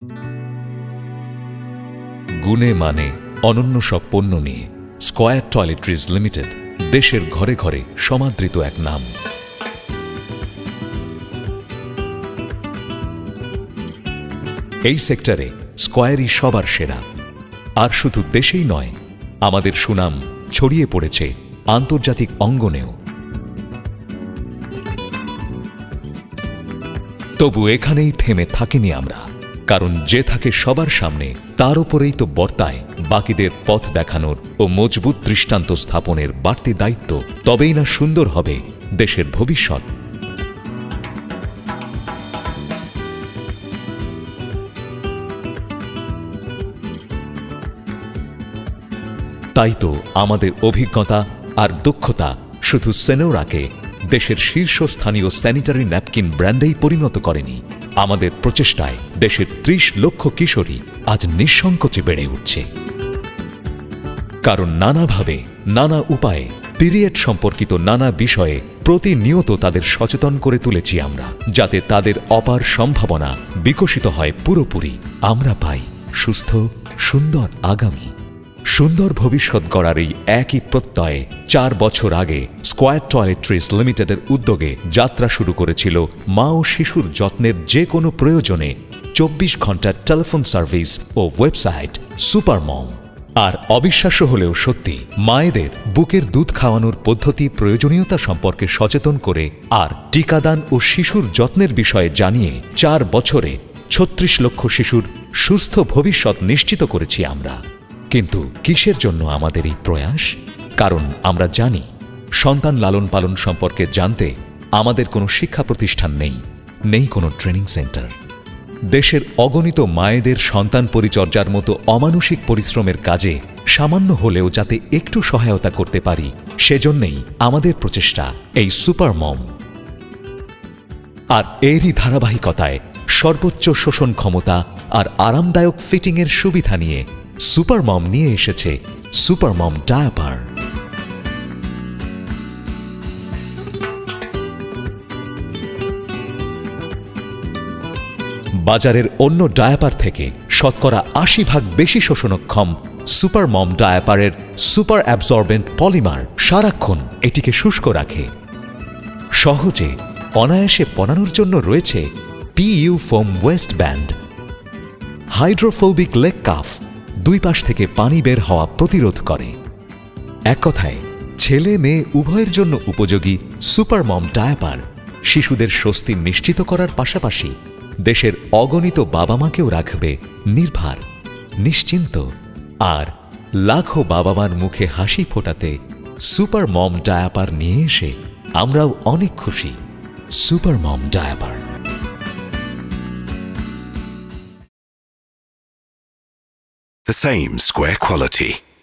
গুণে মানে অনন্য সব পণ্য নিয়ে স্কয়ার টয়লেট্রিজ লিমিটেড দেশের ঘরে ঘরে সমাদৃত এক নাম। এই সেক্টরে স্কয়ারই সবার সেরা। আর শুধু দেশেই নয়, আমাদের সুনাম ছড়িয়ে পড়েছে আন্তর্জাতিক অঙ্গনেও। তবু এখানেই থেমে থাকিনি আমরা, কারণ যে থাকে সবার সামনে তার উপরেই তো বর্তায় বাকিদের পথ দেখানোর ও মজবুত দৃষ্টান্ত স্থাপনের বাড়তি দায়িত্ব। তবেই না সুন্দর হবে দেশের ভবিষ্যৎ। তাই তো আমাদের অভিজ্ঞতা আর দক্ষতা শুধু সেনোরাকে দেশের শীর্ষস্থানীয় স্যানিটারি ন্যাপকিন ব্র্যান্ডেই পরিণত করেনি। আমাদের প্রচেষ্টায় দেশের ৩০ লক্ষ কিশোরী আজ নিঃসংকোচে বেড়ে উঠছে। কারণ নানাভাবে, নানা উপায়ে পিরিয়ড সম্পর্কিত নানা বিষয়ে প্রতিনিয়ত তাদের সচেতন করে তুলেছি আমরা, যাতে তাদের অপার সম্ভাবনা বিকশিত হয় পুরোপুরি। আমরা পাই সুস্থ সুন্দর আগামী, সুন্দর ভবিষ্যৎ গড়ার এই একই প্রত্যয়ে ৪ বছর আগে স্কয়ার টয়লেট্রিজ লিমিটেডের উদ্যোগে যাত্রা শুরু করেছিল মা ও শিশুর যত্নের যে কোনো প্রয়োজনে ২৪ ঘন্টার টেলিফোন সার্ভিস ও ওয়েবসাইট সুপার মম। আর অবিশ্বাস্য হলেও সত্যি, মায়েদের বুকের দুধ খাওয়ানোর পদ্ধতি প্রয়োজনীয়তা সম্পর্কে সচেতন করে আর টিকাদান ও শিশুর যত্নের বিষয়ে জানিয়ে ৪ বছরে ৩৬ লক্ষ শিশুর সুস্থ ভবিষ্যৎ নিশ্চিত করেছি আমরা। কিন্তু কিসের জন্য আমাদের এই প্রয়াস? কারণ আমরা জানি, সন্তান লালন পালন সম্পর্কে জানতে আমাদের কোনো শিক্ষা প্রতিষ্ঠান নেই, নেই কোনো ট্রেনিং সেন্টার। দেশের অগণিত মায়েদের সন্তান পরিচর্যার মতো অমানুষিক পরিশ্রমের কাজে সামান্য হলেও যাতে একটু সহায়তা করতে পারি, সেজন্যেই আমাদের প্রচেষ্টা এই সুপার মম। আর এরই ধারাবাহিকতায় সর্বোচ্চ শোষণ ক্ষমতা আর আরামদায়ক ফিটিংয়ের সুবিধা নিয়ে সুপার মম নিয়ে এসেছে সুপার মম ডায়াপার। বাজারের অন্য ডায়াপার থেকে শতকরা ৮০% বেশি শোষণক্ষম সুপার মম ডায়াপারের সুপার অ্যাবজর্বেন্ট পলিমার সারাক্ষণ এটিকে শুষ্ক রাখে। সহজে অনায়াসে পরানোর জন্য রয়েছে PU foam waist band, hydrophobic leg cuff, দুই পাশ থেকে পানি বের হওয়া প্রতিরোধ করে। এক কথায়, ছেলে মেয়ে উভয়ের জন্য উপযোগী সুপার মম ডায়াপার শিশুদের স্বস্তি নিশ্চিত করার পাশাপাশি দেশের অগণিত বাবা মাকেও রাখবে নির্ভার, নিশ্চিন্ত। আর লাখো বাবা মার মুখে হাসি ফোটাতে সুপার মম ডায়াপার নিয়ে এসে আমরাও অনেক খুশি। Super mom diaper. The same square quality,